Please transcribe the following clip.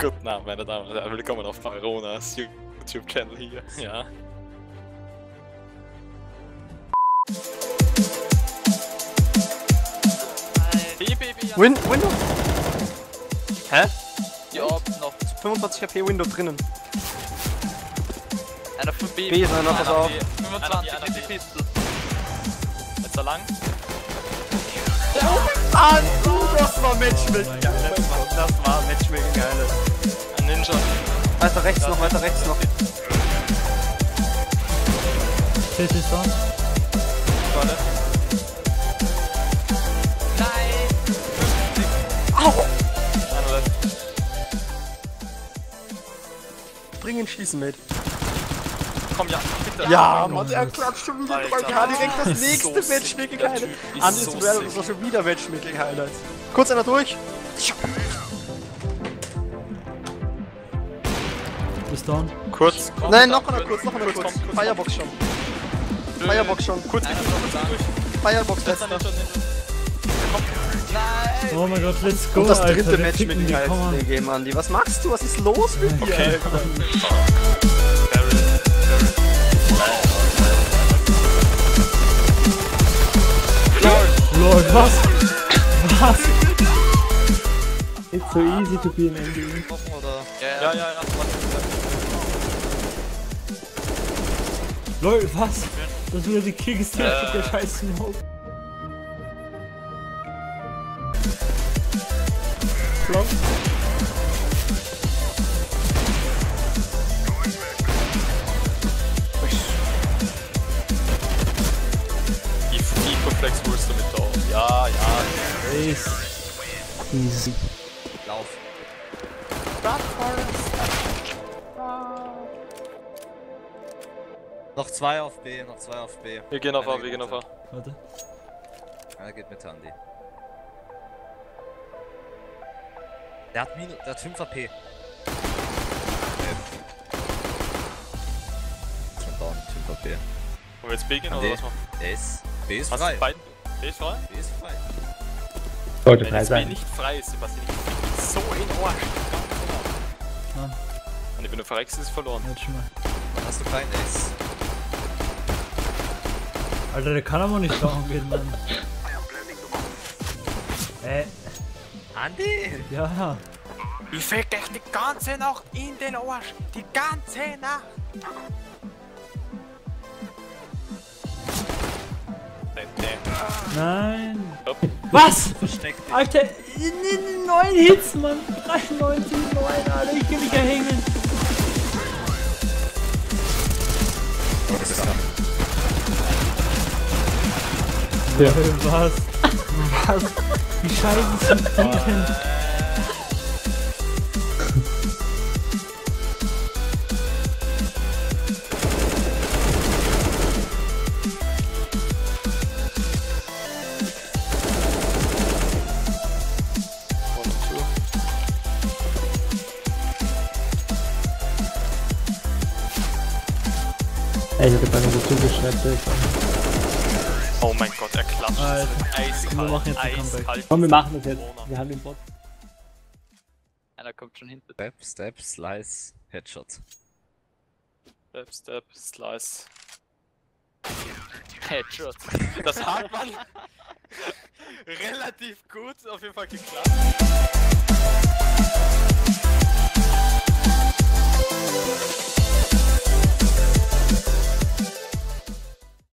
Guten Abend, meine Damen und Herren. Willkommen auf Baronas YouTube-Channel hier. Ja. Window? Hä? Ja, noch 25 HP Window drinnen. einer von B. B ist einer, pass auf. 25 in die Pistol. Jetzt so lang. Ah, das war Matchmaking. Das war Matchmaking, geiles. Ein Ninja. Weiter rechts noch, weiter rechts noch. Shit ist da. Tolle. Nein! Au! Einer läuft. Bring ihn schießen, Mate. Komm, ja, bitte. Ja, Mann, er klatscht schon wieder. Alter, Ja, direkt das ist nächste so Matchmaking sick. Highlight. Der Typ ist Andi so ist das sick. war schon wieder Matchmaking Highlights. Kurz einer durch. Ist down. Kurz. Komm, Nein, da, noch einer kurz. Komm, Firebox schon. Firebox schon. Kurz, Einer bitte. noch da. Firebox Letzter letzter. Ninja. Nein! Oh mein Gott, let's go, Und das Alter. dritte wir Matchmaking ficken die Highlights in Komma. dem Game, Andi. Was machst du? Was ist los mit dir, Okay. Alter? Lord, was? Was? It's so easy to be an NBA. Ja, ja. Lol, was? Das ist wieder die Kickstart der scheiß Smoke. Flop. Die Komplex holst du mit drauf. Ja, ja. Ace. Easy. Lauf. Noch zwei auf B, noch zwei auf B. Wir gehen auf A, Einer wir geht gehen auf A. mit. Warte. Einer geht mit Andi. Der hat 5 AP. Schon down, 5 AP. Wollen wir jetzt B gehen oder Andi. was machen? B ist Was frei. ist beiden? B ist frei? B ist frei. Sollte Wenn das B nicht frei ist, Sebastian, ich so in Arsch. Nein. Und wenn du verreckst, ist es verloren. Warte schon mal. Dann hast du keinen Ace. Alter, der kann aber nicht down gehen, Mann. Andi! Ja. Ich fick dich die ganze Nacht in den Arsch. Die ganze Nacht. Nein. Stopp. Was? Versteckt dich. Alter, 9 Hits, Mann. 93, 9, Alter, ich geh mich ja hängen. Ja. Was? Was? Wie scheiße ist das denn? Ey, ich hab gar nicht so zugeschnitten. Oh mein Gott, er klatscht. Alter. Eiskalt. Wir machen jetzt ein eiskalt. Comeback. Komm, wir machen das jetzt. Corona. Wir haben den Bot. Einer kommt schon hinter. Step, Slice, Headshot. Step, Slice. Headshot. Das hat man relativ gut auf jeden Fall geklappt.